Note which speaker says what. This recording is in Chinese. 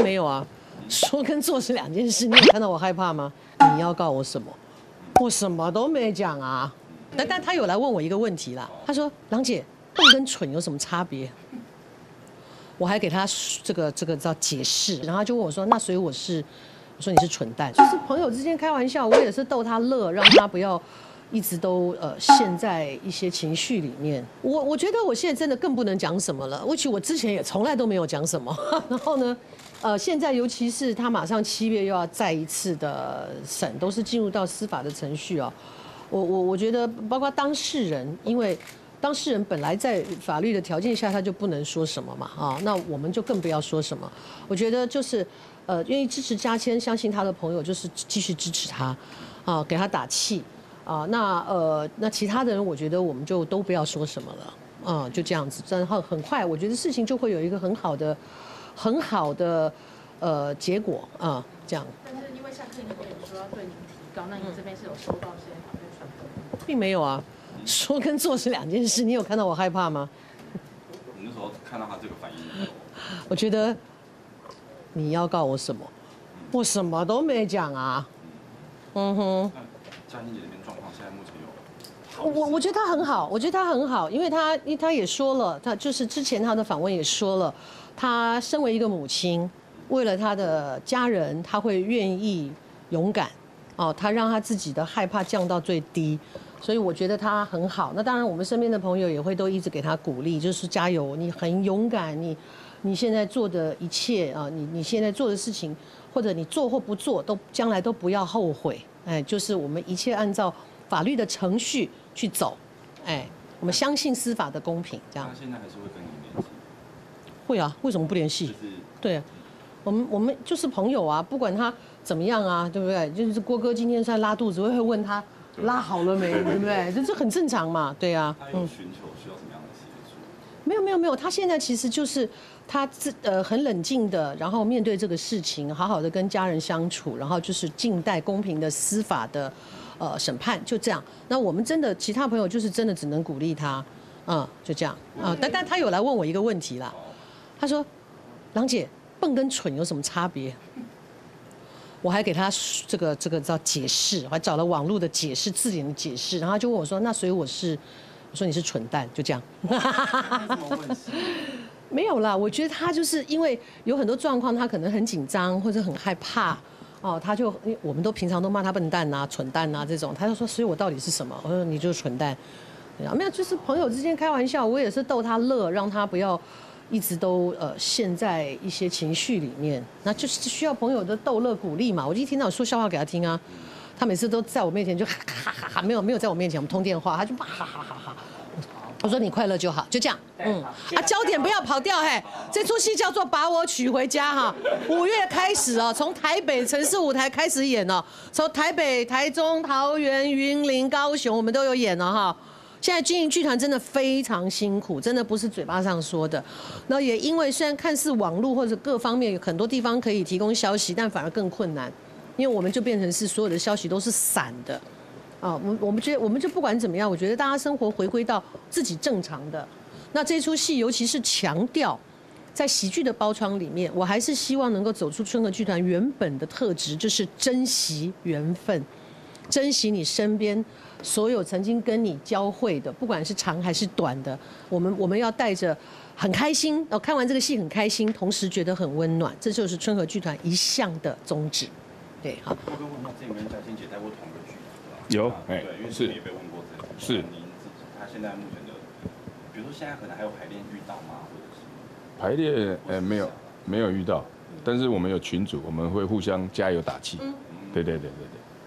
Speaker 1: 并没有啊，说跟做是两件事。你有看到我害怕吗？你要告我什么？我什么都没讲啊。但他有来问我一个问题啦，他说：“郎姐，笨跟蠢有什么差别？”我还给他这个叫解释，然后他就问我说：“那所以我说你是蠢蛋，就是朋友之间开玩笑，我也是逗他乐，让他不要一直都陷在一些情绪里面。我觉得我现在真的更不能讲什么了，我之前也从来都没有讲什么。然后呢，现在尤其是他马上7月又要再一次的审，都是进入到司法的程序哦。我觉得包括当事人，因为当事人本来在法律的条件下他就不能说什么嘛啊，那我们就更不要说什么。我觉得就是愿意支持嘉谦，相信他的朋友就是继续支持他，啊，给他打气啊。那其他的人，我觉得我们就都不要说什么了，就这样子。然后很快，我觉得事情就会有一个很好的结果啊，这样。
Speaker 2: 但是因为像柯林也说要对您提告，那您这边是有收到这些法律传闻？
Speaker 1: 并没有啊，说跟做是两件事。你有看到我害怕吗？
Speaker 3: 你那时候看到他这个反应，
Speaker 1: 我觉得你要告我什么？我什么都没讲啊。嗯哼。
Speaker 3: 嘉欣姐那边状况现在目前有？
Speaker 1: 我觉得他很好，我觉得他很好，因为他也说了，他就是之前他的访问也说了，他身为一个母亲，为了他的家人，他会愿意勇敢，哦，他让他自己的害怕降到最低，所以我觉得他很好。那当然，我们身边的朋友也会都一直给他鼓励，就是加油，你很勇敢，你现在做的一切啊，你现在做的事情，或者你做或不做，都将来都不要后悔。哎，就是我们一切按照法律的程序去走，哎，我们相信司法的公平，这样。
Speaker 3: 他现在还是会跟你联系？
Speaker 1: 会啊，为什么不联系？对啊，我们就是朋友啊，不管他怎么样啊，对不对？就是郭哥今天在拉肚子，我也会问他拉好了没，对不对？这很正常嘛，对啊。
Speaker 3: 他有寻求需要什么样的协助？
Speaker 1: 没有，他现在其实就是他很冷静的，然后面对这个事情，好好的跟家人相处，然后就是静待公平的司法的审判，就这样。那我们真的其他朋友就是真的只能鼓励他，就这样啊。但他有来问我一个问题啦，他说：“郎姐，笨跟蠢有什么差别？”我还给他这个叫解释，我还找了网络的解释字典的解释，然后他就问我说：“那所以我说你是蠢蛋，就这样。”没有啦，我觉得他就是因为有很多状况，他可能很紧张或者很害怕，哦，我们都平常都骂他笨蛋啊、蠢蛋啊这种，他就说：“所以我到底是什么？”我说：“你就是蠢蛋。”没有，就是朋友之间开玩笑，我也是逗他乐，让他不要一直都陷在一些情绪里面，那就是需要朋友的逗乐鼓励嘛。我就一天到晚说笑话给他听啊，他每次都在我面前就哈哈哈哈，没有在我面前，我们通电话，他就哈哈哈哈。我说你快乐就好，就这样，焦点不要跑掉，嘿，这出戏叫做《把我娶回家》哈，5月开始哦，从台北城市舞台开始演哦，从台北、台中、桃园、云林、高雄，我们都有演了哈。现在经营剧团真的非常辛苦，真的不是嘴巴上说的。那也因为虽然看似网络或者各方面有很多地方可以提供消息，但反而更困难，因为我们就变成是所有的消息都是散的。我们觉得我们就不管怎么样，我觉得大家生活回归到自己正常的。那这出戏尤其是强调在喜剧的包装里面，我还是希望能够走出春和剧团原本的特质，就是珍惜缘分，珍惜你身边所有曾经跟你交汇的，不管是长还是短的，我们要带着很开心，看完这个戏很开心，同时觉得很温暖，这就是春和剧团一向的宗旨。对，好。
Speaker 3: 我跟问一下，之前跟嘉欣姐带过同一个剧团。
Speaker 4: 有，
Speaker 3: 对，因为
Speaker 4: 是
Speaker 3: 也被问过这个。
Speaker 4: 是。
Speaker 3: 您自己，他现在目前的，比如说现在可能还有排练遇到吗？或者是？
Speaker 4: 排练没有遇到，但是我们有群组，我们会互相加油打气。对。